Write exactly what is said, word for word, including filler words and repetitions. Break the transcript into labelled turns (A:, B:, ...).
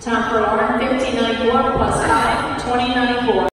A: Time for one fifty ninety-four plus five, twenty ninety-four.